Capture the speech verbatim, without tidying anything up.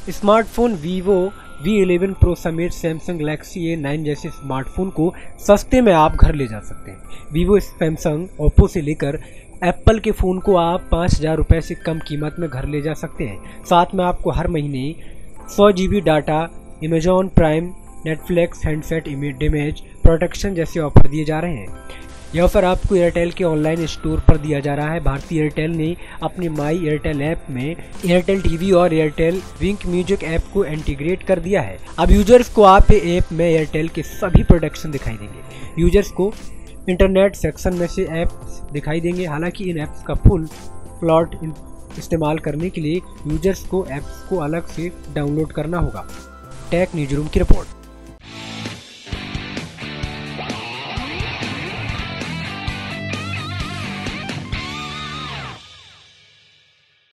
Smartphone Vivo V eleven Pro समेत Samsung Galaxy A nine जैसे smartphone को सस्ते में आप घर ले जा सकते हैं। वीवो, सैमसंग, ओप्पो से लेकर एप्पल के फ़ोन को आप पाँच हज़ार रुपये से कम कीमत में घर ले जा सकते हैं। साथ में आपको हर महीने सौ G B data, Amazon Prime, Netflix, handset damage protection जैसे ऑफर दिए जा रहे हैं। यह ऑफर आपको एयरटेल के ऑनलाइन स्टोर पर दिया जा रहा है। भारतीय एयरटेल ने अपनी माई एयरटेल ऐप में एयरटेल टीवी और एयरटेल विंक म्यूजिक ऐप को इंटीग्रेट कर दिया है। अब यूजर्स को आप ऐप में एयरटेल के सभी प्रोडक्शन दिखाई देंगे। यूजर्स को इंटरनेट सेक्शन में से ऐप्स दिखाई देंगे। हालांकि इन ऐप्स का फुल प्लॉट इस्तेमाल करने के लिए यूजर्स को ऐप्स को अलग से डाउनलोड करना होगा। टेक न्यूज रूम की रिपोर्ट।